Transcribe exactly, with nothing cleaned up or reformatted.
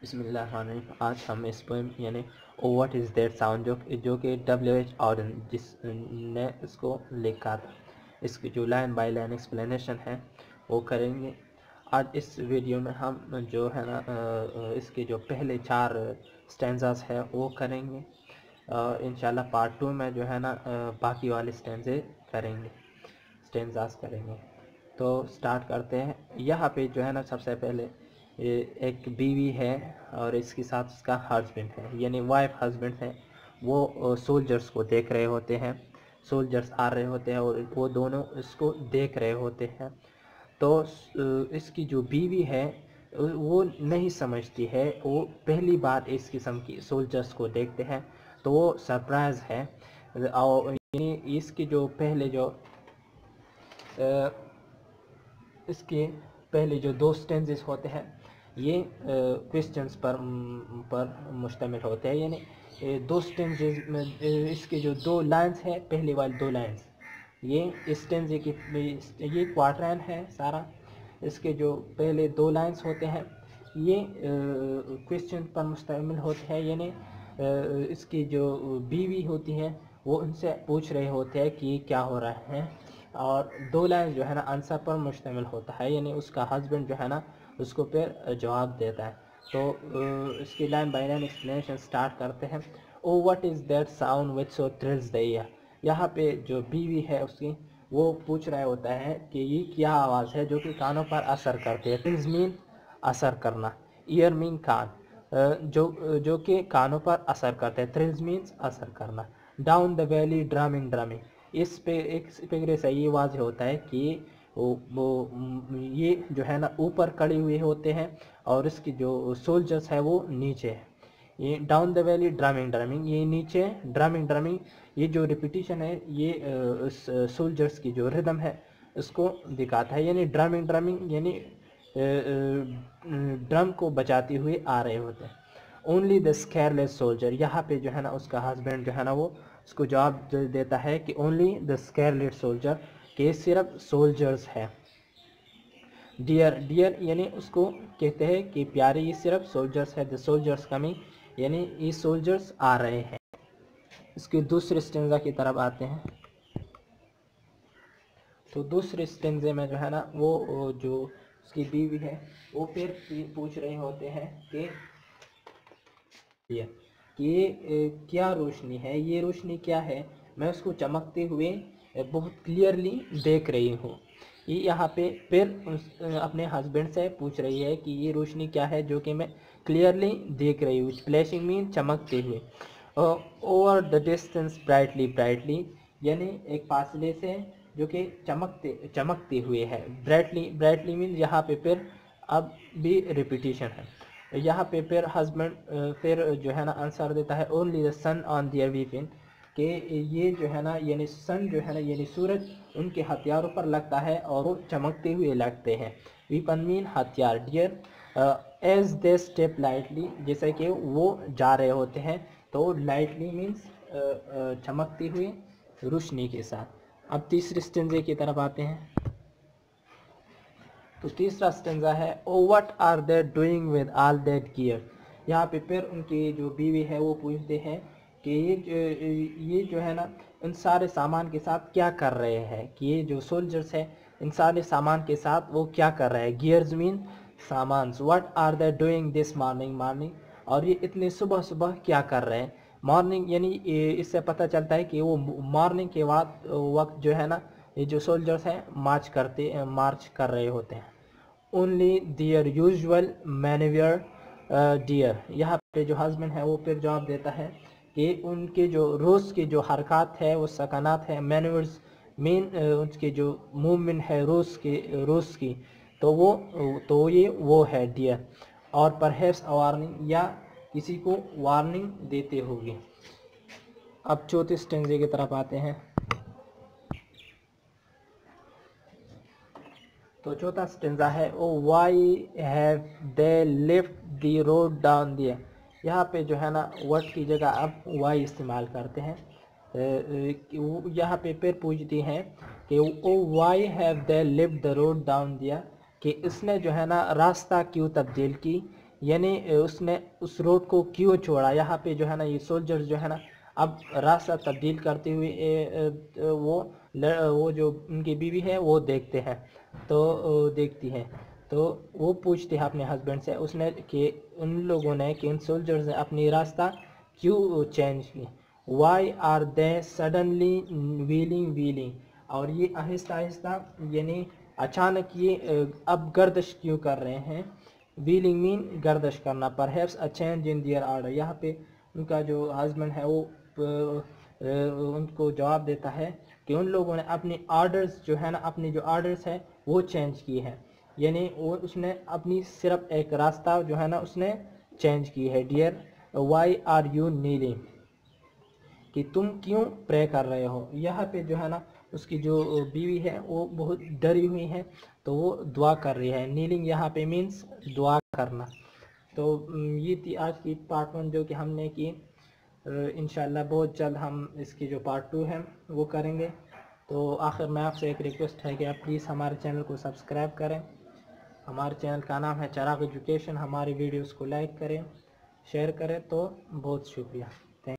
बिस्मिल्लाहिर्रहमानिर्रहीम। आज हम इस पोएम यानी O what is that sound जो जो कि डब्ल्यू एच ऑर्डन जिसने इसको लिखा था, इसकी जो लाइन बाय लाइन एक्सप्लेनेशन है वो करेंगे। आज इस वीडियो में हम जो है ना इसके जो पहले चार स्टैंजास है वो करेंगे। इंशाल्लाह पार्ट टू में जो है ना बाकी वाले स्टैंजे करेंगे स्टैंजास करेंगे। तो स्टार्ट करते हैं। यहाँ पे जो है ना सबसे पहले एक बीवी है और इसके साथ उसका हस्बैंड है, यानी वाइफ हस्बैंड है। वो सोल्जर्स को देख रहे होते हैं, सोल्जर्स आ रहे होते हैं और वो दोनों इसको देख रहे होते हैं। तो इसकी जो बीवी है वो नहीं समझती है, वो पहली बार इस किस्म की सोल्जर्स को देखते हैं तो वो सरप्राइज है। और इसकी जो पहले जो इसके पहले जो दो स्टेंजेस होते हैं ये क्वेश्चंस पर पर मुश्तमिल होते हैं, यानी दो स्टेंजेस में इसके जो दो लाइंस है, पहली वाली दो लाइंस ये स्टेंजे की ये क्वार्टराइन है सारा। इसके जो पहले दो लाइंस होते हैं ये क्वेश्चन पर मुश्तमिल होते हैं, यानी इसकी जो बीवी होती है वो उनसे पूछ रहे होते हैं कि क्या हो रहा है, और दो लाइन जो है ना आंसर पर मुश्तमिल होता है, यानी उसका हस्बैंड जो है ना उसको फिर जवाब देता है। तो इसकी line by line explanation start करते हैं। O what is that sound which so thrills the ear. यहाँ पे जो बीवी है उसकी वो पूछ रहा होता है कि ये क्या आवाज़ है जो कि कानों पर असर करती है। थ्रिल्स मीन असर करना, ईयर मीन कान, जो जो कि कानों पर असर करते हैं। थ्रिल्स मीन्स असर करना। Down the valley drumming drumming, इस पे एक फिक्रे से ये वाज़ होता है कि वो वो ये जो है ना ऊपर खड़े हुए होते हैं और इसकी जो सोल्जर्स है वो नीचे है। ये down the valley drumming drumming, ये नीचे ड्रमिंग ड्रमिंग, ये जो रिपीटिशन है ये इस सोल्जर्स की जो रिदम है इसको दिखाता है, यानी ड्रमिंग ड्रमिंग यानी ड्रम को बजाते हुए आ रहे होते हैं। ओनली द स्केयरलेस सोल्जर, यहाँ पे जो है ना उसका हस्बैंड जो है ना वो उसको जवाब देता है कि ओनली द स्केयरलेस सोल्जर, के सिर्फ सोल्जर्स है। डियर डियर यानी उसको कहते हैं कि प्यारे, ये सिर्फ सोल्जर्स है। द सोल्जर्स कमिंग यानी ये सोल्जर्स आ रहे हैं। इसके दूसरे स्टेंजा की तरफ आते हैं। तो दूसरे स्टेंजे में जो है ना वो जो उसकी बीवी है वो फिर पूछ रहे होते हैं कि ये क्या रोशनी है, ये रोशनी क्या है, मैं उसको चमकते हुए बहुत क्लियरली देख रही हूँ। ये यहाँ पे फिर अपने हस्बैंड से पूछ रही है कि ये रोशनी क्या है जो कि मैं क्लियरली देख रही हूँ। फ्लैशिंग मीन चमकते हुए। Over the distance brightly brightly यानी एक फासले से जो कि चमकते चमकते हुए है। ब्राइटली ब्राइटली मीन यहाँ पे फिर अब भी रिपीटिशन है। यहाँ पे फिर हस्बैंड फिर जो है ना आंसर देता है only the sun on their weapon, कि ये जो है ना यानी सन जो है ना यानी सूरज उनके हथियारों पर लगता है और वो चमकते हुए लगते हैं। वीपन मीन हथियार। Dear as they step lightly, जैसे कि वो जा रहे होते हैं तो लाइटली मीन्स चमकते हुए रोशनी के साथ। अब तीसरे स्टेंजे की तरफ आते हैं। तो तीसरा स्टेंजा है O what are they doing with all that gear. यहाँ पे फिर उनकी जो बीवी है वो पूछते हैं कि ये जो ये जो है ना इन सारे सामान के साथ क्या कर रहे हैं, कि ये जो सोल्जर्स है इन सारे सामान के साथ वो क्या कर रहे हैं। गियर्स मीन सामान। What are they doing this morning morning, और ये इतने सुबह सुबह क्या कर रहे हैं। मॉर्निंग यानी इससे पता चलता है कि वो मॉर्निंग के बाद वक्त जो है ना ये जो सोल्जर्स हैं मार्च करते मार्च कर रहे होते हैं। Only their usual manoeuvre dear, यहाँ पे जो हस्बैंड है वो फिर जवाब देता है कि उनके जो रोज़ के जो हरकत है वो सकानात है। मैनेवर्स मेन उसके जो मूवमेंट है रोज़ के रोज़ की, तो वो तो ये वो है डियर। और परहैप्स वार्निंग, या किसी को वार्निंग देते होंगे। अब चौथे स्टेंजे की तरफ आते हैं। तो चौथा स्टेंजा है O why have they left the road down there. यहाँ पे जो है ना वर्ड की जगह अब वाई इस्तेमाल करते हैं। यहाँ पे फिर पूछती हैं कि O why have they left the road down there, कि इसने जो है ना रास्ता क्यों तब्दील की यानी उसने उस रोड को क्यों छोड़ा। यहाँ पे जो है ना ये सोल्जर्स जो है ना अब रास्ता तब्दील करते हुए वो वो जो उनकी बीवी है वो देखते हैं, तो देखती है तो वो पूछते हैं अपने हस्बैंड से उसने कि उन लोगों ने कि उन सोल्जर्स ने अपनी रास्ता क्यों चेंज की। Why are they suddenly wheeling wheeling, और ये आहिस्ता आहिस्ता यानी अचानक ये अब गर्दिश क्यों कर रहे हैं। व्हीलिंग मीन गर्दिश करना। Perhaps a change in their order, यहाँ पे उनका जो हस्बैंड है वो उनको जवाब देता है कि उन लोगों ने अपने आर्डर्स जो है ना अपने जो आर्डर्स है वो चेंज किए हैं, यानी वो उसने अपनी सिर्फ एक रास्ता जो है ना उसने चेंज की है। Dear why are you kneeling, कि तुम क्यों प्रे कर रहे हो। यहाँ पे जो है ना उसकी जो बीवी है वो बहुत डरी हुई है तो वो दुआ कर रही है। नीलिंग यहाँ पे मीन्स दुआ करना। तो ये थी आज की पार्ट वन जो कि हमने की। इंशाल्लाह बहुत जल्द हम इसकी जो पार्ट टू है वो करेंगे। तो आखिर में आपसे एक रिक्वेस्ट है कि आप प्लीज़ हमारे चैनल को सब्सक्राइब करें। हमारे चैनल का नाम है चिराग एजुकेशन। हमारी वीडियोस को लाइक करें, शेयर करें। तो बहुत शुक्रिया।